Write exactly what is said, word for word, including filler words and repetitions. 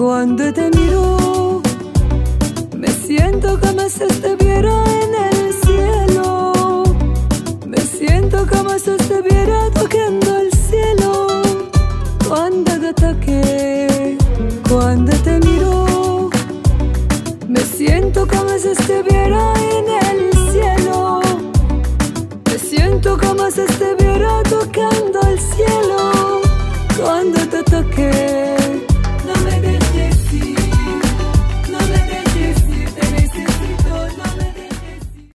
Cuando te miro, me siento como si estuviera en el cielo. Me siento como si estuviera tocando el cielo. Cuando te toque, cuando te miro, me siento como si estuviera en el cielo. Me siento como si estuviera